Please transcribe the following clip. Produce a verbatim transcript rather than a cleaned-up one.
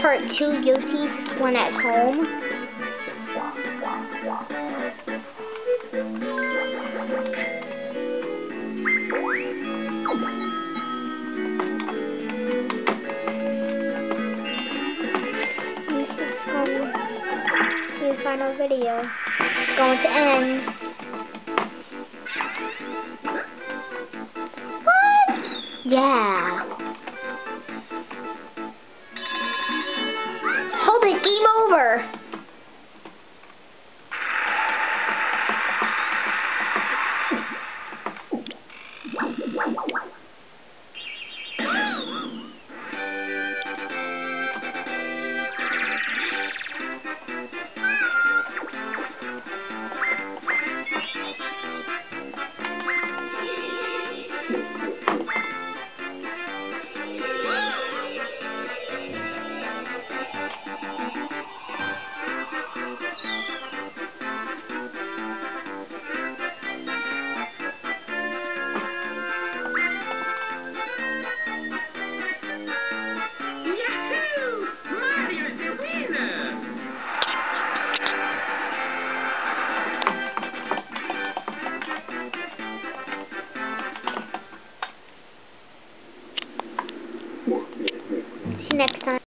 part two Yoshi's One at Home. This is um the final video. It's going to end. What? Yeah. Hold it, game over. See you next time.